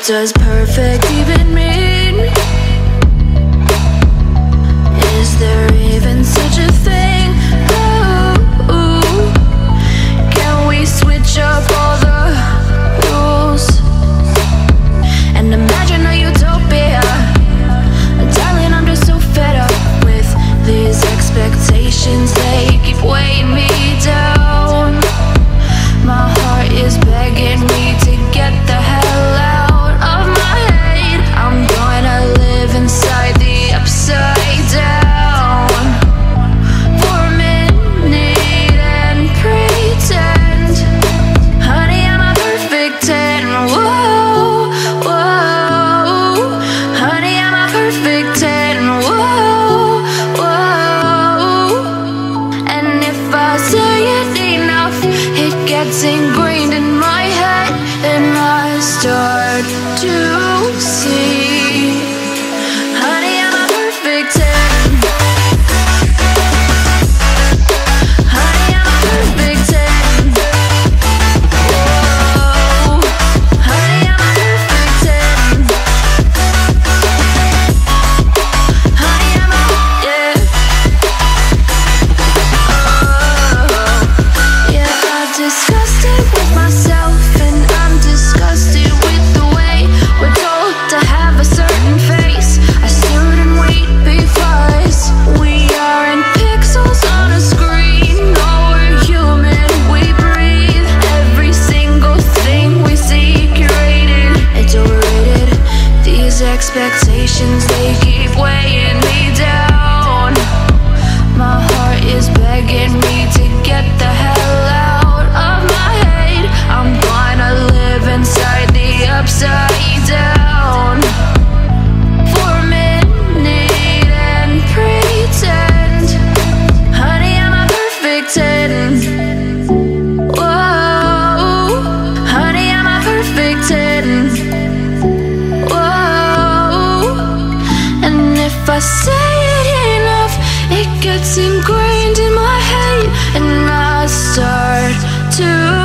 does perfect even mean? Is there even such a thing? Ooh, can we switch up all the rules and imagine a utopia? Darling, I'm just so fed up with these expectations. They keep weighing me down. My heart is begging me to get the hell out of my head. I'm gonna live inside the upside down for a minute and pretend, honey, I'm a perfect 10. Whoa, whoa, honey, I'm a perfect 10. Whoa, whoa, and if I say it enough, it gets ingrained in my head, and I start to see, honey, I'm a perfect 10. Honey, I'm a perfect 10. Whoa, honey, I'm a perfect 10. Honey, I'm a, yeah. Yeah, I've discussed it with myself, and I'm disgusted with the way we're told to have a certain face, a certain weight, because we aren't pixels on a screen. No, we're human, we breathe. Every single thing we see curated, it's overrated. These expectations, they keep weighing me down. My heart is begging me to get the hell out of my head. I'm gonna live inside the upside down for a minute and pretend, honey, I'm a perfect 10. Whoa, honey, I'm a perfect 10. Whoa, and if I say it enough, it gets ingrained in my head, and I start to